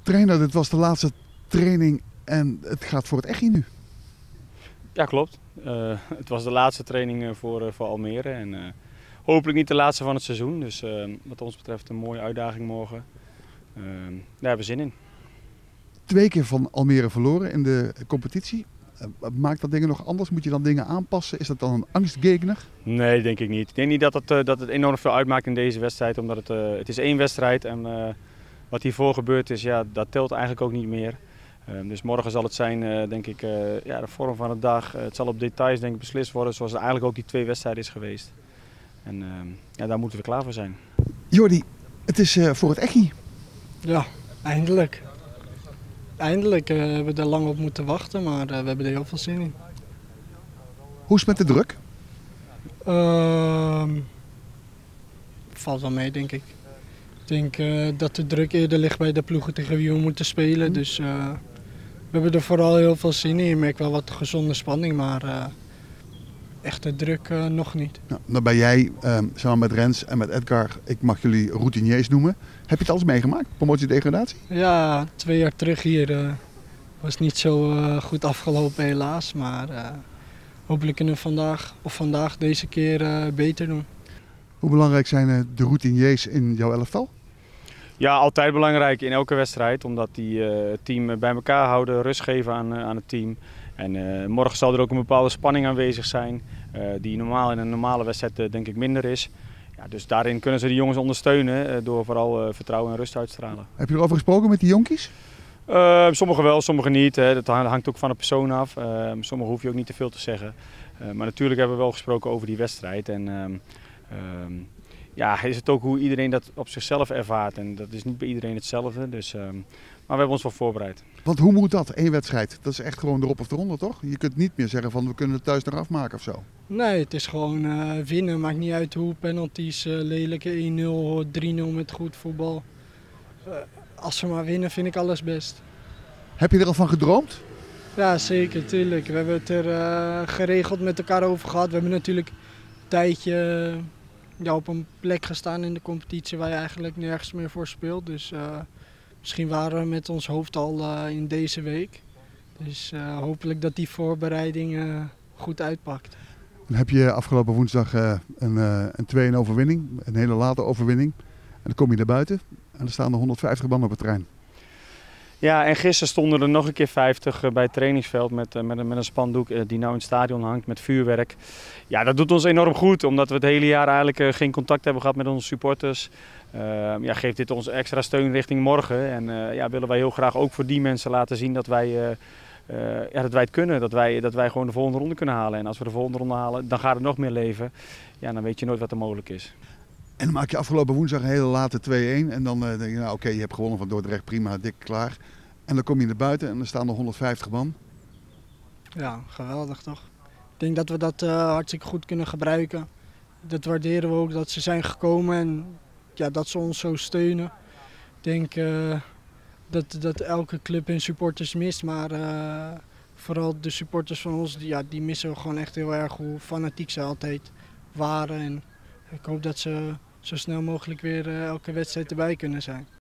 Trainer, dit was de laatste training en het gaat voor het Echi nu. Ja, klopt. Het was de laatste training voor Almere en hopelijk niet de laatste van het seizoen. Dus wat ons betreft een mooie uitdaging morgen. Daar hebben we zin in. 2 keer van Almere verloren in de competitie. Maakt dat dingen nog anders? Moet je dan dingen aanpassen? Is dat dan een angstgegner? Nee, denk ik niet. Ik denk niet dat het enorm veel uitmaakt in deze wedstrijd. Omdat het is 1 wedstrijd en wat hiervoor gebeurd is, ja, dat telt eigenlijk ook niet meer. Dus morgen zal het zijn, denk ik, de vorm van de dag. Het zal op details denk ik beslist worden zoals het eigenlijk ook die 2 wedstrijden is geweest. En daar moeten we klaar voor zijn. Jordi, het is voor het Echi. Ja, eindelijk. Eindelijk hebben we er lang op moeten wachten, maar we hebben er heel veel zin in. Hoe is het met de druk? Valt wel mee, denk ik. Ik denk dat de druk eerder ligt bij de ploegen tegen wie we moeten spelen. Dus we hebben er vooral heel veel zin in. Je merkt wel wat gezonde spanning, maar echte druk nog niet. Nou, dan ben jij samen met Rens en met Edgar, ik mag jullie routiniers noemen. Heb je het alles meegemaakt? Promotie-degradatie? Ja, 2 jaar terug hier was niet zo goed afgelopen helaas. Maar hopelijk kunnen we vandaag deze keer beter doen. Hoe belangrijk zijn de routiniers in jouw elftal? Ja, altijd belangrijk in elke wedstrijd. Omdat die het team bij elkaar houden, rust geven aan het team. En morgen zal er ook een bepaalde spanning aanwezig zijn. Die normaal in een normale wedstrijd denk ik minder is. Ja, dus daarin kunnen ze de jongens ondersteunen door vooral vertrouwen en rust uit te stralen. Heb je erover gesproken met die jonkies? Sommigen wel, sommigen niet. Hè. Dat hangt ook van de persoon af. Sommigen hoef je ook niet te veel te zeggen. Maar natuurlijk hebben we wel gesproken over die wedstrijd. En ja, is het ook hoe iedereen dat op zichzelf ervaart. En dat is niet bij iedereen hetzelfde. Dus, maar we hebben ons wel voorbereid. Want hoe moet dat, 1 wedstrijd? Dat is echt gewoon erop of eronder, toch? Je kunt niet meer zeggen van we kunnen het thuis nog afmaken of zo. Nee, het is gewoon winnen. Maakt niet uit hoe penalties, lelijke 1-0, 3-0 met goed voetbal. Als we maar winnen vind ik alles best. Heb je er al van gedroomd? Ja, zeker, tuurlijk. We hebben het er geregeld met elkaar over gehad. We hebben natuurlijk een tijdje op een plek gestaan in de competitie waar je eigenlijk nergens meer voor speelt. Dus misschien waren we met ons hoofd al in deze week. Dus hopelijk dat die voorbereiding goed uitpakt. Dan heb je afgelopen woensdag een 2-1 overwinning, een hele late overwinning. En dan kom je naar buiten en er staan er 150 man op het terrein. Ja, en gisteren stonden er nog een keer 50 bij het trainingsveld met een spandoek die nou in het stadion hangt met vuurwerk. Ja, dat doet ons enorm goed, omdat we het hele jaar eigenlijk geen contact hebben gehad met onze supporters. Geeft dit ons extra steun richting morgen. En willen wij heel graag ook voor die mensen laten zien dat wij het kunnen. Dat wij gewoon de volgende ronde kunnen halen. En als we de volgende ronde halen, dan gaat het nog meer leven. Ja, dan weet je nooit wat er mogelijk is. En dan maak je afgelopen woensdag een hele late 2-1. En dan denk je, nou oké, je hebt gewonnen van Dordrecht, prima, dik, klaar. En dan kom je naar buiten en er staan er 150 man. Ja, geweldig toch? Ik denk dat we dat hartstikke goed kunnen gebruiken. Dat waarderen we ook, dat ze zijn gekomen en ja, dat ze ons zo steunen. Ik denk dat elke club hun supporters mist, maar vooral de supporters van ons, die missen we gewoon echt heel erg hoe fanatiek ze altijd waren. En ik hoop dat ze zo snel mogelijk weer elke wedstrijd erbij kunnen zijn.